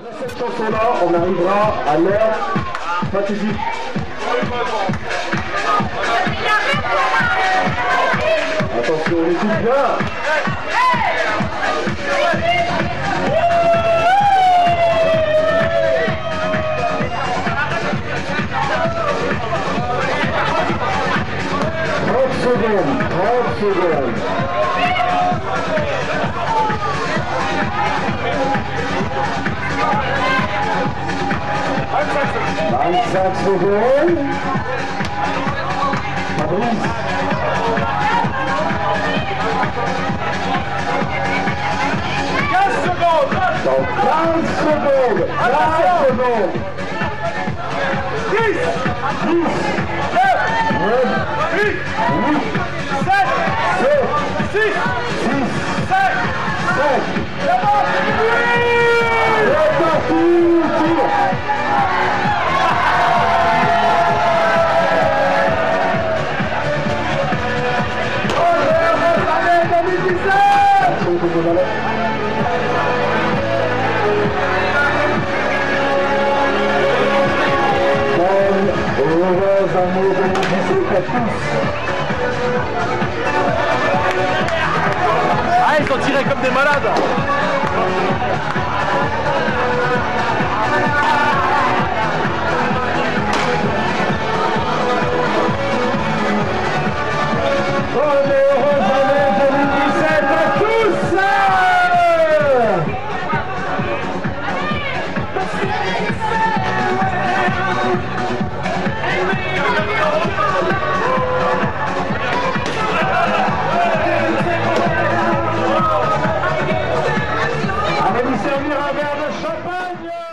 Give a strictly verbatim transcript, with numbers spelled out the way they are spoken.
Cette chanson-là, on arrivera à l'heure fatidique. Attention, on écoute bien. trente secondes, trente secondes. vingt-cinq secondes. Fabrice. quinze secondes. Dans quinze secondes. quinze secondes. dix, dix, neuf, huit, huit, sept, sept, six, six, cinq, cinq. c'est bon, oui. C'est parti. Tire. Ah, ils sont tirés comme des malades. Allez nous servir un verre de champagne.